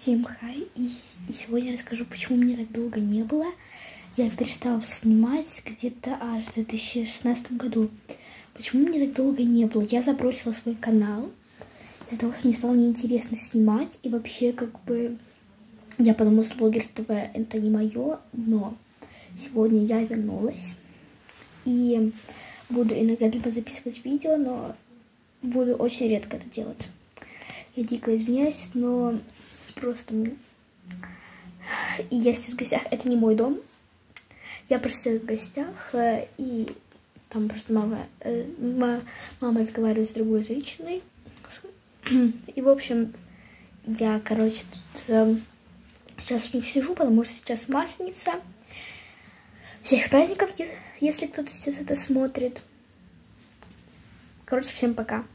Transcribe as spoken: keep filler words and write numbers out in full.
Всем хай, и, и сегодня я расскажу, почему меня так долго не было. Я перестала снимать где-то аж в две тысячи шестнадцатом году. Почему меня так долго не было? Я забросила свой канал из-за того, что мне стало неинтересно снимать. И вообще, как бы, я подумала, что блогерство это не мое, но сегодня я вернулась. И буду иногда либо записывать видео, но буду очень редко это делать. Я дико извиняюсь, но просто... И я сейчас в гостях. Это не мой дом. Я просто сейчас в гостях. И там просто мама, мама разговаривает с другой женщиной. И, в общем, я, короче, тут сейчас у них сижу, потому что сейчас Масленица. Всех с праздником, если кто-то сейчас это смотрит. Короче, всем пока.